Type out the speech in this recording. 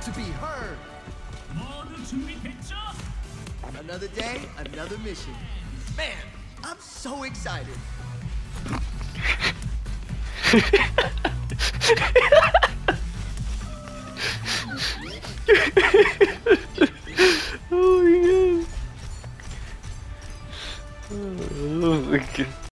to be heard. Another day, another mission. Man, I'm so excited. Oh my god.